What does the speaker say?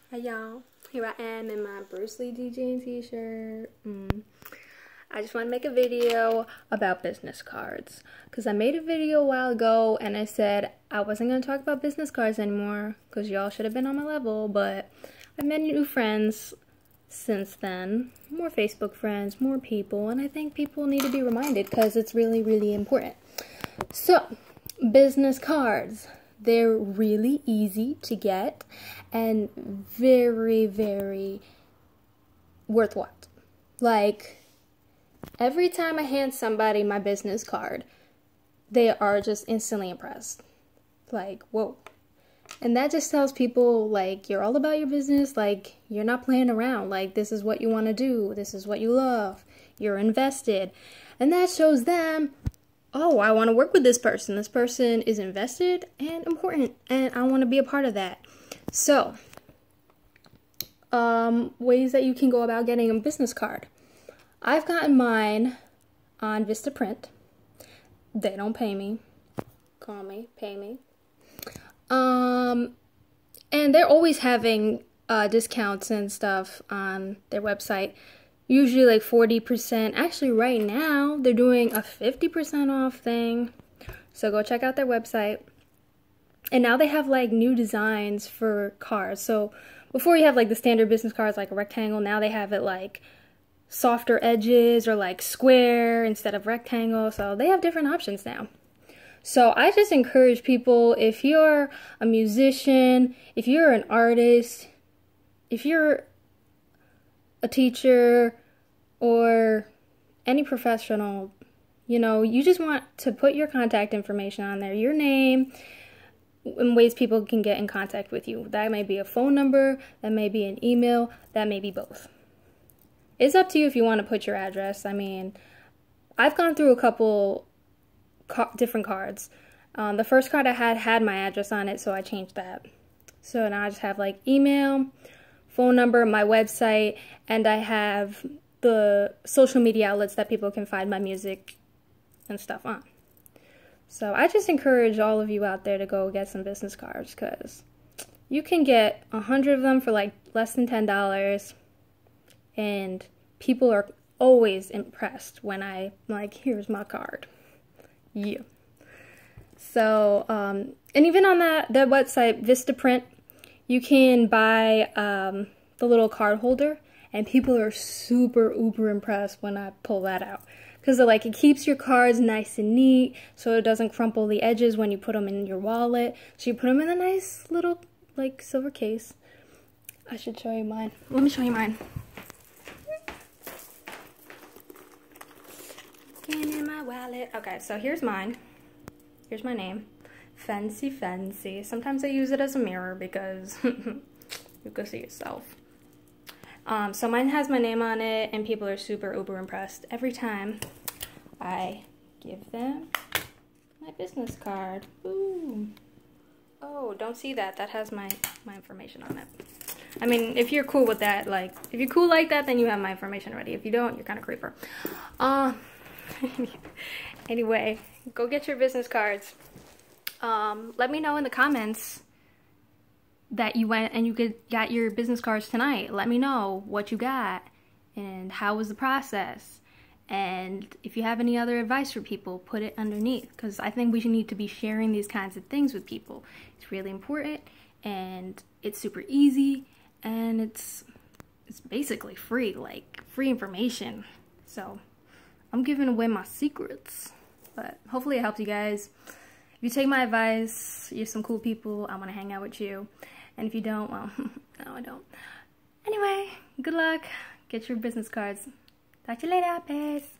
Hi y'all, here I am in my Bruce Lee DJing t-shirt. I just want to make a video about business cards because I made a video a while ago and I said I wasn't going to talk about business cards anymore because y'all should have been on my level, but I've made new friends since then, more Facebook friends, more people, and I think people need to be reminded because it's really, really important. So, business cards. They're really easy to get and very, very worthwhile. Like, every time I hand somebody my business card, they are just instantly impressed. Like, whoa. And that just tells people, like, you're all about your business. Like, you're not playing around. Like, this is what you want to do. This is what you love. You're invested. And that shows them, oh, I want to work with this person. This person is invested and important, and I want to be a part of that. So, ways that you can go about getting a business card. I've gotten mine on Vistaprint. They don't pay me. Call me, pay me. And they're always having discounts and stuff on their website. Usually like 40%. Actually, right now, they're doing a 50% off thing. So go check out their website. And now they have like new designs for cards. So before you have like the standard business cards, like a rectangle, now they have it like softer edges or like square instead of rectangle. So they have different options now. So I just encourage people, if you're a musician, if you're an artist, if you're a teacher, or any professional, you know, you just want to put your contact information on there, your name, and ways people can get in contact with you. That may be a phone number, that may be an email, that may be both. It's up to you if you want to put your address. I mean, I've gone through a couple different cards. The first card I had my address on it, so I changed that. So now I just have like email, phone number, my website, and I have the social media outlets that people can find my music and stuff on. So I just encourage all of you out there to go get some business cards because you can get 100 of them for like less than $10, and people are always impressed when I'm like, here's my card. Yeah. So, and even on that website, Vistaprint, you can buy the little card holder, and people are super uber impressed when I pull that out. Because like, it keeps your cards nice and neat, so it doesn't crumple the edges when you put them in your wallet. So you put them in a nice little like silver case. I should show you mine. Let me show you mine. In my wallet. Okay, so here's mine. Here's my name. Fancy Fancy. Sometimes I use it as a mirror because you can see yourself. So mine has my name on it, and people are super uber impressed every time I give them my business card. Ooh. Oh, don't see that. That has my information on it. I mean, if you're cool with that, like, if you're cool like that, then you have my information already. If you don't, you're kind of creeper. Anyway, go get your business cards. Let me know in the comments that you went and you got your business cards tonight. Let me know what you got and how was the process. And if you have any other advice for people, put it underneath, because I think we need to be sharing these kinds of things with people. It's really important, and it's super easy, and it's basically free, like free information. So I'm giving away my secrets, but hopefully it helps you guys. If you take my advice, you're some cool people, I want to hang out with you. And if you don't, well, no, I don't. Anyway, good luck. Get your business cards. Talk to you later. Peace.